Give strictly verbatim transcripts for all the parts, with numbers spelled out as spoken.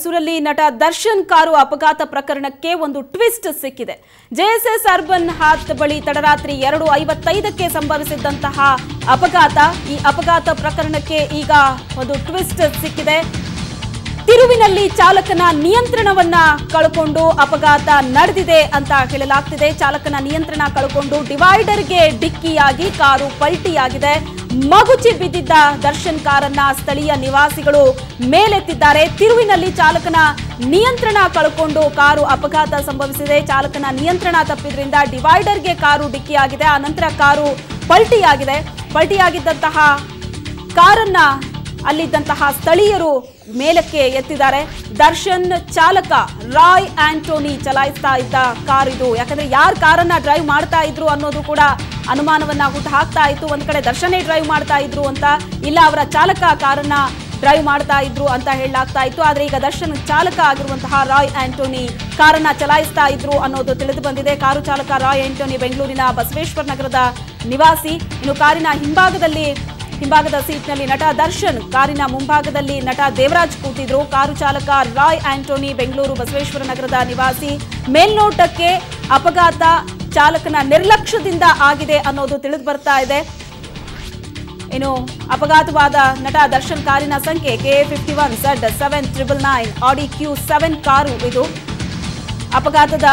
ಮೈಸೂರಲ್ಲಿ ನಟ ದರ್ಶನ್ ಕಾರು ಅಪಘಾತ ಪ್ರಕರಣಕ್ಕೆ ಒಂದು ಟ್ವಿಸ್ಟ್ ಸಿಕ್ಕಿದೆ. ಜೆಎಸ್ಎಸ್ ಅರ್ಬನ್ ಹಾತ್ ಬಳಿ ತಡರಾತ್ರಿ ಎರಡು ಐವತ್ತೈದಕ್ಕೆ ಸಂಭವಿಸಿದಂತಹ ಅಪಘಾತ. ಈ ಅಪಘಾತ ಪ್ರಕರಣಕ್ಕೆ ಈಗ ಒಂದು ಟ್ವಿಸ್ಟ್ ಸಿಕ್ಕಿದೆ. ತಿರುವಿನಲ್ಲಿ ಚಾಲಕನ ನಿಯಂತ್ರಣವನ್ನ ಕಳ್ಕೊಂಡು ಅಪಘಾತ ನಡೆದಿದೆ ಅಂತ ಹೇಳಲಾಗ್ತಿದೆ. ಚಾಲಕನ ನಿಯಂತ್ರಣ ಕಳ್ಕೊಂಡು ಡಿವೈಡರ್ಗೆ ಡಿಕ್ಕಿಯಾಗಿ ಕಾರು ಪಲ್ಟಿಯಾಗಿದೆ. ಮಗುಚಿ ಬಿದ್ದಿದ್ದ ದರ್ಶನ್ ಕಾರನ್ನ ಸ್ಥಳೀಯ ನಿವಾಸಿಗಳು ಮೇಲೆತ್ತಿದ್ದಾರೆ. ತಿರುವಿನಲ್ಲಿ ಚಾಲಕನ ನಿಯಂತ್ರಣ ಕಳ್ಕೊಂಡು ಕಾರು ಅಪಘಾತ ಸಂಭವಿಸಿದೆ. ಚಾಲಕನ ನಿಯಂತ್ರಣ ತಪ್ಪಿದ್ರಿಂದ ಡಿವೈಡರ್ಗೆ ಕಾರು ಡಿಕ್ಕಿಯಾಗಿದೆ. ಆ ನಂತರ ಕಾರು ಪಲ್ಟಿಯಾಗಿದೆ. ಪಲ್ಟಿಯಾಗಿದ್ದಂತಹ ಕಾರನ್ನ ಅಲ್ಲಿದ್ದಂತಹ ಸ್ಥಳೀಯರು ಮೇಲಕ್ಕೆ ಎತ್ತಿದ್ದಾರೆ. ದರ್ಶನ್ ಚಾಲಕ ರಾಯ್ ಆಂಟೋನಿ ಚಲಾಯಿಸ್ತಾ ಇದ್ದ ಕಾರ್ ಇದು. ಯಾಕಂದ್ರೆ ಯಾರು ಕಾರನ್ನ ಡ್ರೈವ್ ಮಾಡ್ತಾ ಇದ್ರು ಅನ್ನೋದು ಕೂಡ ಅನುಮಾನವನ್ನ ಹುಟ್ಟು ಹಾಕ್ತಾ ಇತ್ತು. ಒಂದ್ ಕಡೆ ದರ್ಶನೇ ಡ್ರೈವ್ ಮಾಡ್ತಾ ಇದ್ರು ಅಂತ, ಇಲ್ಲ ಅವರ ಚಾಲಕ ಕಾರನ್ನ ಡ್ರೈವ್ ಮಾಡ್ತಾ ಇದ್ರು ಅಂತ ಹೇಳಲಾಗ್ತಾ ಇತ್ತು. ಆದ್ರೆ ಈಗ ದರ್ಶನ್ ಚಾಲಕ ಆಗಿರುವಂತಹ ರಾಯ್ ಆಂಟೋನಿ ಕಾರನ್ನ ಚಲಾಯಿಸ್ತಾ ಇದ್ರು ಅನ್ನೋದು ತಿಳಿದು ಬಂದಿದೆ. ಕಾರು ಚಾಲಕ ರಾಯ್ ಆಂಟೋನಿ ಬೆಂಗಳೂರಿನ ಬಸವೇಶ್ವರ ನಗರದ ನಿವಾಸಿ. ಇನ್ನು ಕಾರಿನ ಹಿಂಭಾಗದಲ್ಲಿ ಹಿಂಭಾಗದ ಸೀಟ್ನಲ್ಲಿ ನಟ ದರ್ಶನ್, ಕಾರಿನ ಮುಂಭಾಗದಲ್ಲಿ ನಟ ದೇವರಾಜ್ ಕೂತಿದ್ರು. ಕಾರು ಚಾಲಕ ರಾಯ್ ಆಂಟೋನಿ ಬೆಂಗಳೂರು ಬಸವೇಶ್ವರ ನಗರದ ನಿವಾಸಿ. ಮೇಲ್ನೋಟಕ್ಕೆ ಅಪಘಾತ ಚಾಲಕನ ನಿರ್ಲಕ್ಷ್ಯದಿಂದ ಆಗಿದೆ ಅನ್ನೋದು ತಿಳಿದು ಬರ್ತಾ ಇದೆ. ಇನ್ನು ಅಪಘಾತವಾದ ನಟ ದರ್ಶನ್ ಕಾರಿನ ಸಂಖ್ಯೆ K fifty one Z seven triple nine Audi Q seven car ಇದು. ಅಪಘಾತದ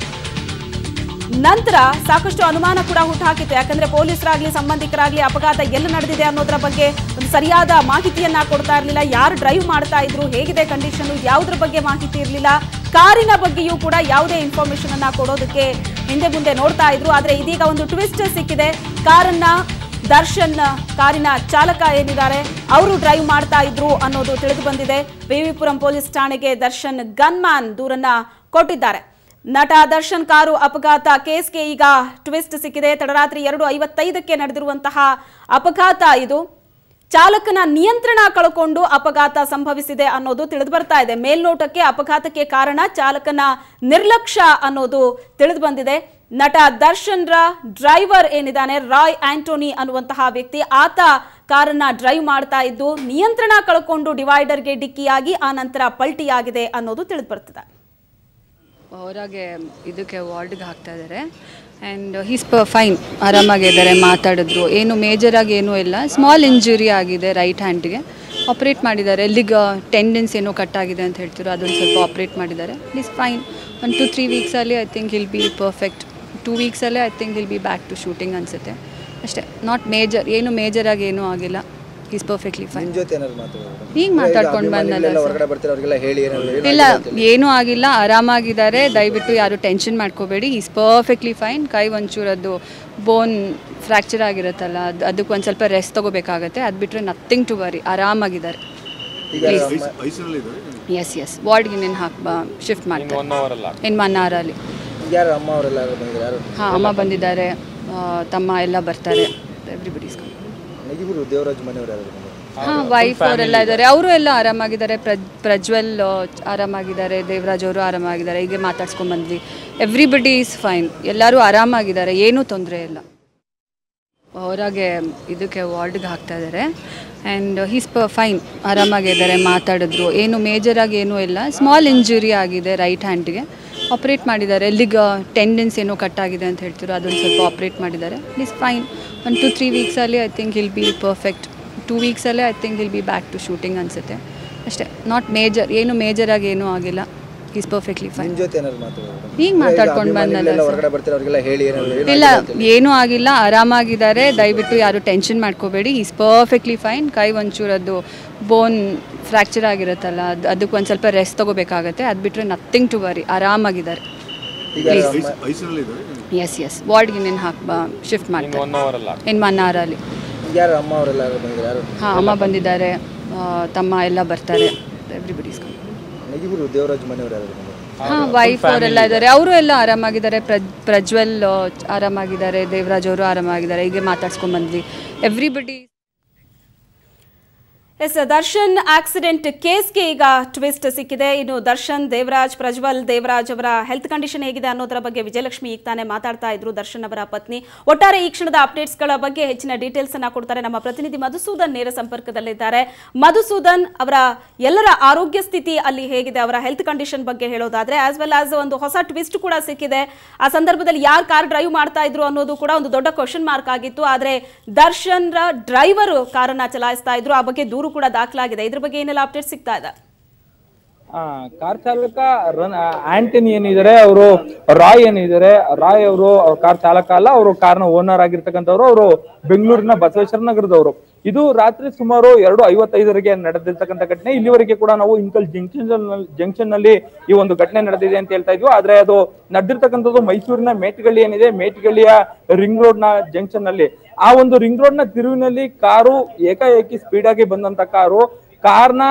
ನಂತರ ಸಾಕಷ್ಟು ಅನುಮಾನ ಕೂಡ ಹುಟ್ಟುಹಾಕಿತ್ತು. ಯಾಕಂದ್ರೆ ಪೊಲೀಸರಾಗ್ಲಿ ಸಂಬಂಧಿಕರಾಗ್ಲಿ ಅಪಘಾತ ಎಲ್ಲಿ ನಡೆದಿದೆ ಅನ್ನೋದ್ರ ಬಗ್ಗೆ ಒಂದು ಸರಿಯಾದ ಮಾಹಿತಿಯನ್ನ ಕೊಡ್ತಾ ಇರಲಿಲ್ಲ. ಯಾರು ಡ್ರೈವ್ ಮಾಡ್ತಾ ಇದ್ರು, ಹೇಗಿದೆ ಕಂಡೀಷನ್, ಯಾವುದ್ರ ಬಗ್ಗೆ ಮಾಹಿತಿ ಇರಲಿಲ್ಲ. ಕಾರಿನ ಬಗ್ಗೆಯೂ ಕೂಡ ಯಾವುದೇ ಇನ್ಫಾರ್ಮೇಶನ್ ಅನ್ನ ಕೊಡೋದಕ್ಕೆ ಹಿಂದೆ ಮುಂದೆ ನೋಡ್ತಾ ಇದ್ರು. ಆದ್ರೆ ಇದೀಗ ಒಂದು ಟ್ವಿಸ್ಟ್ ಸಿಕ್ಕಿದೆ. ಕಾರನ್ನ ದರ್ಶನ್ ಕಾರಿನ ಚಾಲಕ ಏನಿದ್ದಾರೆ ಅವರು ಡ್ರೈವ್ ಮಾಡ್ತಾ ಇದ್ರು ಅನ್ನೋದು ತಿಳಿದು ಬಂದಿದೆ. ವಿವಿಪುರಂ ಪೊಲೀಸ್ ಠಾಣೆಗೆ ದರ್ಶನ್ ಗನ್ಮ್ಯಾನ್ ದೂರನ್ನ ಕೊಟ್ಟಿದ್ದಾರೆ. ನಟ ದರ್ಶನ್ ಕಾರು ಅಪಘಾತ ಕೇಸ್ಗೆ ಈಗ ಟ್ವಿಸ್ಟ್ ಸಿಕ್ಕಿದೆ. ತಡರಾತ್ರಿ ಎರಡು ಐವತ್ತೈದಕ್ಕೆ ನಡೆದಿರುವಂತಹ ಅಪಘಾತ ಇದು. ಚಾಲಕನ ನಿಯಂತ್ರಣ ಕಳ್ಕೊಂಡು ಅಪಘಾತ ಸಂಭವಿಸಿದೆ ಅನ್ನೋದು ತಿಳಿದು ಬರ್ತಾ ಇದೆ. ಮೇಲ್ನೋಟಕ್ಕೆ ಅಪಘಾತಕ್ಕೆ ಕಾರಣ ಚಾಲಕನ ನಿರ್ಲಕ್ಷ್ಯ ಅನ್ನೋದು ತಿಳಿದು ಬಂದಿದೆ. ನಟ ದರ್ಶನ್ ರ ಡ್ರೈವರ್ ಏನಿದ್ದಾನೆ ರಾಯ್ ಆಂಟೋನಿ ಅನ್ನುವಂತಹ ವ್ಯಕ್ತಿ, ಆತ ಕಾರನ್ನ ಡ್ರೈವ್ ಮಾಡ್ತಾ ಇದ್ದು ನಿಯಂತ್ರಣ ಕಳ್ಕೊಂಡು ಡಿವೈಡರ್ಗೆ ಡಿಕ್ಕಿಯಾಗಿ ಆ ನಂತರ ಪಲ್ಟಿಯಾಗಿದೆ ಅನ್ನೋದು ತಿಳಿದು ಬರ್ತಿದೆ. ಹೊರಗೆ ಇದಕ್ಕೆ ವಾರ್ಡ್ಗೆ ಹಾಕ್ತಾ ಇದ್ದಾರೆ. ಆ್ಯಂಡ್ ಹೀಸ್ ಪ ಫೈನ್, ಆರಾಮಾಗಿದ್ದಾರೆ, ಮಾತಾಡಿದ್ರು, ಏನು ಮೇಜರಾಗಿ ಏನೂ ಇಲ್ಲ. ಸ್ಮಾಲ್ ಇಂಜುರಿ ಆಗಿದೆ ರೈಟ್ ಹ್ಯಾಂಡ್ಗೆ, ಆಪ್ರೇಟ್ ಮಾಡಿದ್ದಾರೆ. ಎಲ್ಲಿಗೆ ಟೆಂಡೆನ್ಸ್ ಏನೋ ಕಟ್ ಆಗಿದೆ ಅಂತ ಹೇಳ್ತಿದ್ರು, ಅದೊಂದು ಸ್ವಲ್ಪ ಆಪ್ರೇಟ್ ಮಾಡಿದ್ದಾರೆ. Is fine. One two three ವೀಕ್ಸಲ್ಲಿ I think will be perfect. Two ವೀಕ್ಸಲ್ಲೇ I think will be back to shooting ಅನಿಸುತ್ತೆ ಅಷ್ಟೇ. ನಾಟ್ ಮೇಜರ್, ಏನು ಮೇಜರಾಗಿ ಏನೂ ಆಗಿಲ್ಲ. Is perfectly fine. ಈಗ ಮಾತಾಡ್ಕೊಂಡು ಬಂದಲ್ಲ, ಇಲ್ಲ ಏನೂ ಆಗಿಲ್ಲ, ಆರಾಮಾಗಿದ್ದಾರೆ. ದಯವಿಟ್ಟು ಯಾರು ಟೆನ್ಷನ್ ಮಾಡ್ಕೋಬೇಡಿ. Is perfectly fine. ಕೈ ಒಂಚೂರದ್ದು ಬೋನ್ ಫ್ರ್ಯಾಕ್ಚರ್ ಆಗಿರುತ್ತಲ್ಲ, ಅದು ಅದಕ್ಕೆ ಒಂದು ಸ್ವಲ್ಪ ರೆಸ್ಟ್ ತೊಗೋಬೇಕಾಗತ್ತೆ. ಅದು ಬಿಟ್ಟರೆ ನಥಿಂಗ್ ಟು ವರಿ, ಆರಾಮಾಗಿದ್ದಾರೆ. ಎಸ್ ಎಸ್ ವಾರ್ಡ್ಗೆ ಇನ್ನೇನು ಹಾಕಿ ಶಿಫ್ಟ್ ಮಾಡ್ತಾರೆ ಇನ್ನು ಒನ್ ಅವರಲ್ಲಿ. ಹಾಂ, ಅಮ್ಮ ಬಂದಿದ್ದಾರೆ, ತಮ್ಮ ಎಲ್ಲ ಬರ್ತಾರೆ. ಎವ್ರಿಬಡೀಸ್ ಹಾಂ, ವೈಫ್ ಅವರೆಲ್ಲ ಇದ್ದಾರೆ, ಅವರು ಎಲ್ಲ ಆರಾಮಾಗಿದ್ದಾರೆ. ಪ್ರಜ್ ಪ್ರಜ್ವಲ್ ಆರಾಮಾಗಿದ್ದಾರೆ, ದೇವರಾಜ್ ಅವರು ಆರಾಮಾಗಿದ್ದಾರೆ. ಹೀಗೆ ಮಾತಾಡ್ಸ್ಕೊಂಡು ಬಂದ್ವಿ. ಎವ್ರಿಬಡಿ ಈಸ್ ಫೈನ್, ಎಲ್ಲರೂ ಆರಾಮಾಗಿದ್ದಾರೆ, ಏನೂ ತೊಂದರೆ ಇಲ್ಲ. ಹೊರಗೆ ಇದಕ್ಕೆ ವಾರ್ಡ್ಗೆ ಹಾಕ್ತಾ ಇದ್ದಾರೆ. ಆ್ಯಂಡ್ ಹೀಸ್ ಪ ಫೈನ್, ಆರಾಮಾಗಿದ್ದಾರೆ, ಮಾತಾಡಿದ್ರು, ಏನು ಮೇಜರಾಗಿ ಏನೂ ಇಲ್ಲ. ಸ್ಮಾಲ್ ಇಂಜುರಿ ಆಗಿದೆ ರೈಟ್ ಹ್ಯಾಂಡ್ಗೆ, ಆಪ್ರೇಟ್ ಮಾಡಿದ್ದಾರೆ. ಎಲ್ಲಿಗೆ ಟೆಂಡೆನ್ಸ್ ಏನೋ ಕಟ್ ಆಗಿದೆ ಅಂತ ಹೇಳ್ತಿದ್ರು, ಅದೊಂದು ಸ್ವಲ್ಪ ಆಪ್ರೇಟ್ ಮಾಡಿದ್ದಾರೆ. Is fine. One two three ವೀಕ್ಸಲ್ಲಿ I think will be perfect. Two ವೀಕ್ಸಲ್ಲೇ I think will be back to shooting ಅನಿಸುತ್ತೆ ಅಷ್ಟೇ. ನಾಟ್ ಮೇಜರ್, ಏನು ಮೇಜರಾಗಿ ಏನೂ ಆಗಿಲ್ಲ. Is perfectly fine. ಈಗ ಮಾತಾಡ್ಕೊಂಡು ಬಂದಲ್ಲ, ಇಲ್ಲ ಏನೂ ಆಗಿಲ್ಲ, ಆರಾಮಾಗಿದ್ದಾರೆ. ದಯವಿಟ್ಟು ಯಾರು ಟೆನ್ಷನ್ ಮಾಡ್ಕೋಬೇಡಿ. Is perfectly fine. ಕೈ ಒಂಚೂರದ್ದು ಬೋನ್ ಫ್ರ್ಯಾಕ್ಚರ್ ಆಗಿರುತ್ತಲ್ಲ, ಅದು ಅದಕ್ಕೆ ಒಂದು ಸ್ವಲ್ಪ ರೆಸ್ಟ್ ತೊಗೋಬೇಕಾಗತ್ತೆ. ಅದು ಬಿಟ್ಟರೆ ನಥಿಂಗ್ ಟು ವರಿ, ಆರಾಮಾಗಿದ್ದಾರೆ. ಎಸ್ ಎಸ್ ವಾರ್ಡ್ಗೆ ಇನ್ನೇನು ಹಾಕಿ ಶಿಫ್ಟ್ ಮಾಡ್ತಾರೆ ಇನ್ನು ಒನ್ ಅವರಲ್ಲಿ. ಹಾಂ, ಅಮ್ಮ ಬಂದಿದ್ದಾರೆ, ತಮ್ಮ ಎಲ್ಲ ಬರ್ತಾರೆ. ಎವ್ರಿಬಡೀಸ್ ಹಾಂ, ವೈಫ್ ಅವರೆಲ್ಲ ಇದ್ದಾರೆ, ಅವರು ಎಲ್ಲ ಆರಾಮಾಗಿದ್ದಾರೆ. ಪ್ರಜ್ ಪ್ರಜ್ವಲ್ ಆರಾಮಾಗಿದ್ದಾರೆ, ದೇವರಾಜ್ ಅವರು ಆರಾಮಾಗಿದ್ದಾರೆ. ಹೀಗೆ ಮಾತಾಡ್ಸ್ಕೊಂಡು ಬಂದ್ವಿ. ಎವ್ರಿಬಡಿ ಎಸ್ ದರ್ಶನ್ ಆಕ್ಸಿಡೆಂಟ್ ಕೇಸ್ಗೆ ಈಗ ಟ್ವಿಸ್ಟ್ ಸಿಕ್ಕಿದೆ. ಇನ್ನು ದರ್ಶನ್, ದೇವರಾಜ್, ಪ್ರಜ್ವಲ್ ದೇವರಾಜ್ ಅವರ ಹೆಲ್ತ್ ಕಂಡೀಷನ್ ಹೇಗಿದೆ ಅನ್ನೋದರ ಬಗ್ಗೆ ವಿಜಯಲಕ್ಷ್ಮಿ ಈಗ ತಾನೇ ಮಾತಾಡ್ತಾ ಇದ್ರು, ದರ್ಶನ್ ಅವರ ಪತ್ನಿ. ಒಟ್ಟಾರೆ ಈ ಕ್ಷಣದ ಅಪ್ಡೇಟ್ಸ್ ಗಳ ಬಗ್ಗೆ ಹೆಚ್ಚಿನ ಡೀಟೇಲ್ಸ್ ಅನ್ನ ಕೊಡ್ತಾರೆ ನಮ್ಮ ಪ್ರತಿನಿಧಿ ಮಧುಸೂದನ್, ನೇರ ಸಂಪರ್ಕದಲ್ಲಿದ್ದಾರೆ. ಮಧುಸೂದನ್, ಅವರ ಎಲ್ಲರ ಆರೋಗ್ಯ ಸ್ಥಿತಿ ಅಲ್ಲಿ ಹೇಗಿದೆ, ಅವರ ಹೆಲ್ತ್ ಕಂಡೀಷನ್ ಬಗ್ಗೆ ಹೇಳೋದಾದ್ರೆ, ಆಸ್ ವೆಲ್ ಆಸ್ ಒಂದು ಹೊಸ ಟ್ವಿಸ್ಟ್ ಕೂಡ ಸಿಕ್ಕಿದೆ. ಆ ಸಂದರ್ಭದಲ್ಲಿ ಯಾರು ಕಾರ್ ಡ್ರೈವ್ ಮಾಡ್ತಾ ಇದ್ರು ಅನ್ನೋದು ಕೂಡ ಒಂದು ದೊಡ್ಡ ಕ್ವಶನ್ ಮಾರ್ಕ್ ಆಗಿತ್ತು. ಆದ್ರೆ ದರ್ಶನ್ ರ ಡ್ರೈವರ್ ಕಾರನ್ನ ಚಲಾಯಿಸ್ತಾ ಇದ್ರು, ಆ ಬಗ್ಗೆ ದೂರು ಕೂಡ ದಾಖಲಾಗಿದೆ. ಇದ್ರ ಬಗ್ಗೆ ಏನೆಲ್ಲ ಅಪ್ಡೇಟ್ ಸಿಗ್ತಾ ಇದೆ? ಕಾರ್ ಚಾಲಕ ರನ್ ಆಂಟನಿ ಏನಿದ್ದಾರೆ, ಅವರು ರಾಯ್ ಏನಿದ್ದಾರೆ, ರಾಯ್ ಅವರು ಕಾರ್ ಚಾಲಕ ಅಲ್ಲ, ಅವರು ಕಾರ್ನ ಓನರ್ ಆಗಿರ್ತಕ್ಕಂಥವ್ರು. ಅವರು ಬೆಂಗಳೂರಿನ ಬಸವೇಶ್ವರ ನಗರದವರು. ಇದು ರಾತ್ರಿ ಸುಮಾರು ಎರಡು ಐವತ್ತೈದರಿಗೆ ನಡೆದಿರ್ತಕ್ಕಂಥ ಘಟನೆ. ಇಲ್ಲಿವರೆಗೆ ಕೂಡ ನಾವು ಇನ್ಕಲ್ ಜಂಕ್ಷನ್ ಜಂಕ್ಷನ್ ನಲ್ಲಿ ಈ ಒಂದು ಘಟನೆ ನಡೆದಿದೆ ಅಂತ ಹೇಳ್ತಾ ಇದ್ವಿ. ಆದ್ರೆ ಅದು ನಡೆದಿರ್ತಕ್ಕಂಥದ್ದು ಮೈಸೂರಿನ ಮೇಟ್ಗಳ್ಳಿ ಏನಿದೆ, ಮೇಟ್ಗಳ್ಳಿಯ ರಿಂಗ್ ರೋಡ್ ನ ಜಂಕ್ಷನ್ ನಲ್ಲಿ. ಆ ಒಂದು ರಿಂಗ್ ರೋಡ್ ನ ತಿರುವಿನಲ್ಲಿ ಕಾರು ಏಕಾಏಕಿ ಸ್ಪೀಡ್ ಆಗಿ ಬಂದಂತ ಕಾರು ಕಾರ್ನ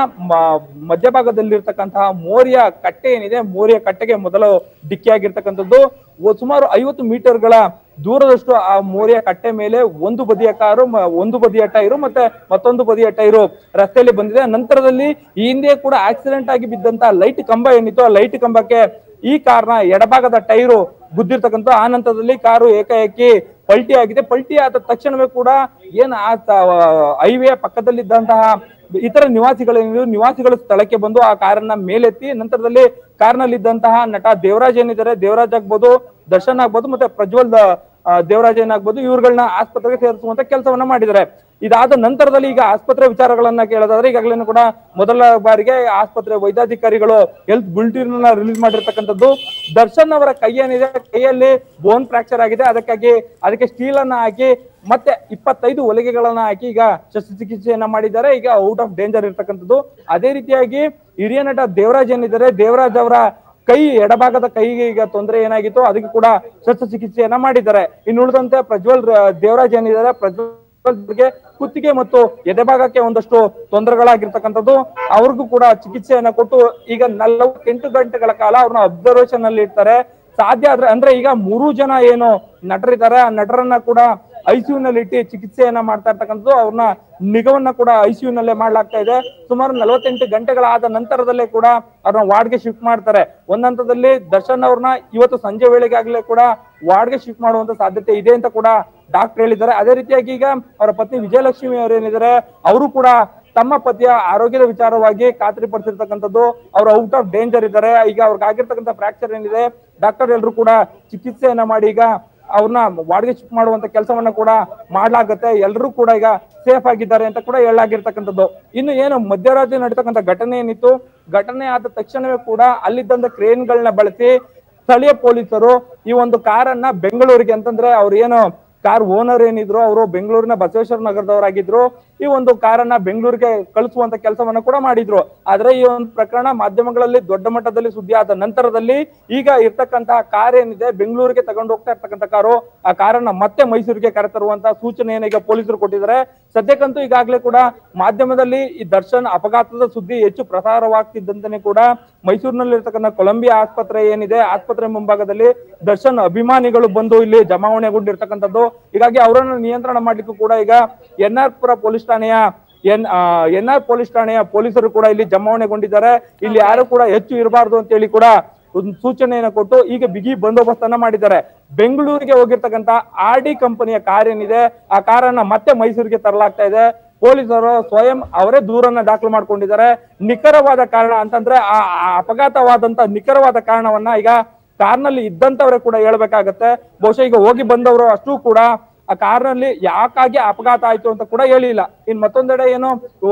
ಮಧ್ಯಭಾಗದಲ್ಲಿರ್ತಕ್ಕಂತಹ ಮೋರಿಯ ಕಟ್ಟೆ ಏನಿದೆ, ಮೋರಿಯ ಕಟ್ಟೆಗೆ ಮೊದಲು ಡಿಕ್ಕಿ ಆಗಿರ್ತಕ್ಕಂಥದ್ದು. ಸುಮಾರು ಐವತ್ತು ಮೀಟರ್ಗಳ ದೂರದಷ್ಟು ಆ ಮೋರಿಯ ಕಟ್ಟೆ ಮೇಲೆ ಒಂದು ಬದಿಯ ಕಾರು, ಒಂದು ಬದಿಯ ಟೈರು ಮತ್ತೆ ಮತ್ತೊಂದು ಬದಿಯ ಟೈರು ರಸ್ತೆಯಲ್ಲಿ ಬಂದಿದೆ. ನಂತರದಲ್ಲಿ ಈ ಹಿಂದೆ ಕೂಡ ಆಕ್ಸಿಡೆಂಟ್ ಆಗಿ ಬಿದ್ದಂತಹ ಲೈಟ್ ಕಂಬ ಏನಿತ್ತು, ಆ ಲೈಟ್ ಕಂಬಕ್ಕೆ ಈ ಕಾರ್ನ ಎಡಭಾಗದ ಟೈರು ಗುದ್ದಿರ್ತಕ್ಕಂಥ. ಆ ನಂತರದಲ್ಲಿ ಕಾರು ಏಕಾಏಕಿ ಪಲ್ಟಿ ಆಗಿದೆ. ಪಲ್ಟಿ ಆದ ತಕ್ಷಣವೇ ಕೂಡ ಏನ್ ಆ ಹೈವೇ ಪಕ್ಕದಲ್ಲಿದ್ದಂತಹ ಇತರ ನಿವಾಸಿಗಳೇನಿದ್ರು, ನಿವಾಸಿಗಳು ಸ್ಥಳಕ್ಕೆ ಬಂದು ಆ ಕಾರನ್ನ ಮೇಲೆತ್ತಿ ನಂತರದಲ್ಲಿ ಕಾರ್ನಲ್ಲಿದ್ದಂತಹ ನಟ ದೇವರಾಜ್ ಏನಿದ್ದಾರೆ, ದೇವರಾಜ್ ಆಗ್ಬೋದು, ದರ್ಶನ್ ಆಗ್ಬೋದು, ಮತ್ತೆ ಪ್ರಜ್ವಲ್ ದೇವರಾಜ್ ಏನಾಗ್ಬೋದು, ಇವ್ರುಗಳನ್ನ ಆಸ್ಪತ್ರೆಗೆ ಸೇರಿಸುವಂತ ಕೆಲಸವನ್ನ ಮಾಡಿದ್ದಾರೆ. ಇದಾದ ನಂತರದಲ್ಲಿ ಈಗ ಆಸ್ಪತ್ರೆ ವಿಚಾರಗಳನ್ನ ಕೇಳೋದಾದ್ರೆ, ಈಗಾಗಲೇ ಕೂಡ ಮೊದಲ ಬಾರಿಗೆ ಆಸ್ಪತ್ರೆ ವೈದ್ಯಾಧಿಕಾರಿಗಳು ಹೆಲ್ತ್ ಬುಲೆಟಿನ್ ರಿಲೀಸ್ ಮಾಡಿರ್ತಕ್ಕಂಥದ್ದು. ದರ್ಶನ್ ಅವರ ಕೈ ಏನಿದೆ, ಕೈಯಲ್ಲಿ ಬೋನ್ ಫ್ರಾಕ್ಚರ್ ಆಗಿದೆ. ಅದಕ್ಕಾಗಿ ಅದಕ್ಕೆ ಸ್ಟೀಲ್ ಅನ್ನ ಹಾಕಿ ಮತ್ತೆ ಇಪ್ಪತ್ತೈದು ಹೊಲಿಗೆಗಳನ್ನ ಹಾಕಿ ಈಗ ಶಸ್ತ್ರಚಿಕಿತ್ಸೆಯನ್ನ ಮಾಡಿದ್ದಾರೆ. ಈಗ ಔಟ್ ಆಫ್ ಡೇಂಜರ್ ಇರ್ತಕ್ಕಂಥದ್ದು. ಅದೇ ರೀತಿಯಾಗಿ ಹಿರಿಯ ನಟ ದೇವರಾಜ್ ಏನಿದ್ದಾರೆ, ದೇವರಾಜ್ ಅವರ ಕೈ ಎಡಭಾಗದ ಕೈಗೆ ಈಗ ತೊಂದರೆ ಏನಾಗಿತ್ತು, ಅದಕ್ಕೆ ಕೂಡ ಶಸ್ತ್ರಚಿಕಿತ್ಸೆಯನ್ನ ಮಾಡಿದ್ದಾರೆ. ಇನ್ನು ಉಳಿದಂತೆ ಪ್ರಜ್ವಲ್ ದೇವರಾಜ್ ಏನಿದ್ದಾರೆ, ಪ್ರಜ್ವಲ್ಗೆ ಕುತ್ತಿಗೆ ಮತ್ತು ಎದೆಭಾಗಕ್ಕೆ ಒಂದಷ್ಟು ತೊಂದರೆಗಳಾಗಿರ್ತಕ್ಕಂಥದ್ದು. ಅವ್ರಿಗೂ ಕೂಡ ಚಿಕಿತ್ಸೆಯನ್ನ ಕೊಟ್ಟು ಈಗ ನಲವತ್ತೆಂಟು ಗಂಟೆಗಳ ಕಾಲ ಅವ್ರನ್ನ ಅಬ್ಸರ್ವೇಷನ್ ಅಲ್ಲಿ ಇರ್ತಾರೆ. ಸಾಧ್ಯ ಆದ್ರೆ ಅಂದ್ರೆ ಈಗ ಮೂರು ಜನ ಏನು ನಟರಿದ್ದಾರೆ, ಆ ನಟರನ್ನ ಕೂಡ ಐಸಿಯು ನಲ್ಲಿ ಇಟ್ಟು ಚಿಕಿತ್ಸೆಯನ್ನ ಮಾಡ್ತಾ ಇರ್ತಕ್ಕಂಥದ್ದು. ಅವ್ರನ್ನ ನಿಗವನ್ನ ಕೂಡ ಐಸಿಯು ನಲ್ಲೇ ಮಾಡ್ಲಾಗ್ತಾ ಇದೆ. ಸುಮಾರು ನಲವತ್ತೆಂಟು ಗಂಟೆಗಳಾದ ನಂತರದಲ್ಲೇ ಕೂಡ ಅವ್ರನ್ನ ವಾರ್ಡ್ಗೆ ಶಿಫ್ಟ್ ಮಾಡ್ತಾರೆ. ಒಂದ್ ಹಂತದಲ್ಲಿ ದರ್ಶನ್ ಅವ್ರನ್ನ ಇವತ್ತು ಸಂಜೆ ವೇಳೆಗೆ ಆಗ್ಲೇ ಕೂಡ ವಾರ್ಡ್ಗೆ ಶಿಫ್ಟ್ ಮಾಡುವಂತ ಸಾಧ್ಯತೆ ಇದೆ ಅಂತ ಕೂಡ ಡಾಕ್ಟರ್ ಹೇಳಿದ್ದಾರೆ. ಅದೇ ರೀತಿಯಾಗಿ ಈಗ ಅವರ ಪತ್ನಿ ವಿಜಯಲಕ್ಷ್ಮಿ ಅವರು ಏನಿದ್ದಾರೆ, ಅವರು ಕೂಡ ತಮ್ಮ ಪತಿಯ ಆರೋಗ್ಯದ ವಿಚಾರವಾಗಿ ಖಾತ್ರಿ ಪಡಿಸಿರ್ತಕ್ಕಂಥದ್ದು. ಅವ್ರು ಔಟ್ ಆಫ್ ಡೇಂಜರ್ ಇದ್ದಾರೆ. ಈಗ ಅವ್ರಿಗೆ ಆಗಿರ್ತಕ್ಕಂಥ ಫ್ರಾಕ್ಚರ್ ಏನಿದೆ, ಡಾಕ್ಟರ್ ಎಲ್ಲರೂ ಕೂಡ ಚಿಕಿತ್ಸೆಯನ್ನ ಮಾಡಿ ಈಗ ಅವ್ರನ್ನ ವಾರ್ಡ್ಗೆ ಶಿಫ್ಟ್ ಮಾಡುವಂತ ಕೆಲಸವನ್ನ ಕೂಡ ಮಾಡ್ಲಾಗತ್ತೆ. ಎಲ್ಲರೂ ಕೂಡ ಈಗ ಸೇಫ್ ಆಗಿದ್ದಾರೆ ಅಂತ ಕೂಡ ಹೇಳಲಾಗಿರ್ತಕ್ಕಂಥದ್ದು. ಇನ್ನು ಏನು ಮಧ್ಯರಾತ್ರಿ ನಡೀತಕ್ಕಂಥ ಘಟನೆ ಏನಿತ್ತು, ಘಟನೆ ಆದ ತಕ್ಷಣವೇ ಕೂಡ ಅಲ್ಲಿದ್ದಂತ ಕ್ರೇನ್ಗಳನ್ನ ಬಳಸಿ ಸ್ಥಳೀಯ ಪೊಲೀಸರು ಈ ಒಂದು ಕಾರನ್ನ ಬೆಂಗಳೂರಿಗೆ, ಅಂತಂದ್ರೆ ಅವ್ರು ಏನು ಕಾರ್ ಓನರ್ ಏನಿದ್ರು, ಅವರು ಬೆಂಗಳೂರಿನ ಬಸವೇಶ್ವರ ನಗರದವರಾಗಿದ್ರು, ಈ ಒಂದು ಕಾರನ್ನ ಬೆಂಗಳೂರಿಗೆ ಕಳಿಸುವಂತ ಕೆಲಸವನ್ನ ಕೂಡ ಮಾಡಿದ್ರು. ಆದ್ರೆ ಈ ಒಂದು ಪ್ರಕರಣ ಮಾಧ್ಯಮಗಳಲ್ಲಿ ದೊಡ್ಡ ಮಟ್ಟದಲ್ಲಿ ಸುದ್ದಿ ಆದ ನಂತರದಲ್ಲಿ ಈಗ ಇರ್ತಕ್ಕಂತಹ ಕಾರ್ ಏನಿದೆ, ಬೆಂಗಳೂರಿಗೆ ತಗೊಂಡು ಹೋಗ್ತಾ ಇರ್ತಕ್ಕಂಥ ಕಾರು, ಆ ಕಾರನ್ನ ಮತ್ತೆ ಮೈಸೂರಿಗೆ ಕರೆತರುವಂತಹ ಸೂಚನೆಯನ್ನು ಈಗ ಪೊಲೀಸರು ಕೊಟ್ಟಿದ್ದಾರೆ. ಸದ್ಯಕ್ಕಂತೂ ಈಗಾಗಲೇ ಕೂಡ ಮಾಧ್ಯಮದಲ್ಲಿ ಈ ದರ್ಶನ್ ಅಪಘಾತದ ಸುದ್ದಿ ಹೆಚ್ಚು ಪ್ರಸಾರವಾಗ್ತಿದ್ದಂತೆ ಕೂಡ ಮೈಸೂರಿನಲ್ಲಿ ಇರ್ತಕ್ಕಂಥ ಕೊಲಂಬಿಯಾ ಆಸ್ಪತ್ರೆ ಏನಿದೆ, ಆಸ್ಪತ್ರೆ ಮುಂಭಾಗದಲ್ಲಿ ದರ್ಶನ್ ಅಭಿಮಾನಿಗಳು ಬಂದು ಇಲ್ಲಿ ಜಮಾವಣೆಗೊಂಡಿರ್ತಕ್ಕಂಥದ್ದು. ಹೀಗಾಗಿ ಅವರನ್ನು ನಿಯಂತ್ರಣ ಮಾಡ್ಲಿಕ್ಕೂ ಕೂಡ ಈಗ ಎನ್ ಆರ್ ಪುರ ಪೊಲೀಸ್ ಠಾಣೆಯ ಎನ್ ಎನ್ ಆರ್ ಪೊಲೀಸ್ ಠಾಣೆಯ ಪೊಲೀಸರು ಕೂಡ ಇಲ್ಲಿ ಜಮಾವಣೆಗೊಂಡಿದ್ದಾರೆ. ಇಲ್ಲಿ ಯಾರು ಕೂಡ ಹೆಚ್ಚು ಇರಬಾರ್ದು ಅಂತ ಹೇಳಿ ಕೂಡ ಒಂದು ಸೂಚನೆಯನ್ನು ಕೊಟ್ಟು ಈಗ ಬಿಗಿ ಬಂದೋಬಸ್ತನ್ನ ಮಾಡಿದ್ದಾರೆ. ಬೆಂಗಳೂರಿಗೆ ಹೋಗಿರ್ತಕ್ಕಂಥ ಆರ್ ಡಿ ಕಂಪನಿಯ ಕಾರ್ ಏನಿದೆ, ಆ ಕಾರನ್ನ ಮತ್ತೆ ಮೈಸೂರಿಗೆ ತರಲಾಗ್ತಾ ಇದೆ. ಪೊಲೀಸರು ಸ್ವಯಂ ಅವರೇ ದೂರನ್ನ ದಾಖಲು ಮಾಡ್ಕೊಂಡಿದ್ದಾರೆ. ನಿಖರವಾದ ಕಾರಣ ಅಂತಂದ್ರೆ ಆ ಅಪಘಾತವಾದಂತ ನಿಖರವಾದ ಕಾರಣವನ್ನ ಈಗ ಕಾರ್ನಲ್ಲಿ ಇದ್ದಂತವರೇ ಕೂಡ ಹೇಳ್ಬೇಕಾಗತ್ತೆ. ಬಹುಶಃ ಈಗ ಹೋಗಿ ಬಂದವರು ಅಷ್ಟು ಕೂಡ ಆ ಕಾರ್ನಲ್ಲಿ ಯಾಕಾಗಿ ಅಪಘಾತ ಆಯ್ತು ಅಂತ ಕೂಡ ಹೇಳಿಲ್ಲ. ಇನ್ ಮತ್ತೊಂದೆಡೆ ಏನು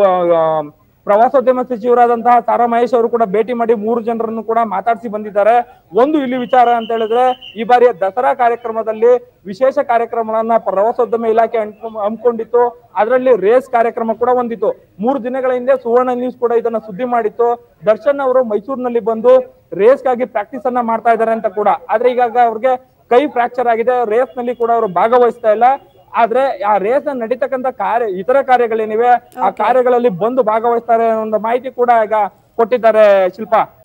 ಪ್ರವಾಸೋದ್ಯಮ ಸಚಿವರಾದಂತಹ ಸಾರಾ ಮಹೇಶ್ ಅವರು ಕೂಡ ಭೇಟಿ ಮಾಡಿ ಮೂರು ಜನರನ್ನು ಕೂಡ ಮಾತಾಡಿಸಿ ಬಂದಿದ್ದಾರೆ. ಒಂದು ಇಲ್ಲಿ ವಿಚಾರ ಅಂತ ಹೇಳಿದ್ರೆ, ಈ ಬಾರಿಯ ದಸರಾ ಕಾರ್ಯಕ್ರಮದಲ್ಲಿ ವಿಶೇಷ ಕಾರ್ಯಕ್ರಮಗಳನ್ನ ಪ್ರವಾಸೋದ್ಯಮ ಇಲಾಖೆ ಹಮ್ಮಿಕೊಂಡಿತ್ತು. ಅದರಲ್ಲಿ ರೇಸ್ ಕಾರ್ಯಕ್ರಮ ಕೂಡ ಹೊಂದಿತ್ತು. ಮೂರು ದಿನಗಳ ಹಿಂದೆ ಸುವರ್ಣ ನ್ಯೂಸ್ ಕೂಡ ಇದನ್ನ ಸುದ್ದಿ ಮಾಡಿತ್ತು. ದರ್ಶನ್ ಅವರು ಮೈಸೂರಿನಲ್ಲಿ ಬಂದು ರೇಸ್ಗಾಗಿ ಪ್ರಾಕ್ಟೀಸ್ ಅನ್ನ ಮಾಡ್ತಾ ಇದ್ದಾರೆ ಅಂತ ಕೂಡ. ಆದ್ರೆ ಈಗ ಅವ್ರಿಗೆ ಕೈ ಫ್ರಾಕ್ಚರ್ ಆಗಿದೆ. ರೇಸ್ ನಲ್ಲಿ ಕೂಡ ಅವರು ಭಾಗವಹಿಸ್ತಾ ಇಲ್ಲ. ಆದ್ರೆ ಆ ರೇಸ್ ನಡೀತಕ್ಕಂಥ ಕಾರ್ಯ ಇತರ ಕಾರ್ಯಗಳೇನಿವೆ, ಆ ಕಾರ್ಯಗಳಲ್ಲಿ ಬಂದು ಭಾಗವಹಿಸ್ತಾರೆ ಅನ್ನೋ ಮಾಹಿತಿ ಕೂಡ ಈಗ ಕೊಟ್ಟಿದ್ದಾರೆ ಶಿಲ್ಪಾ.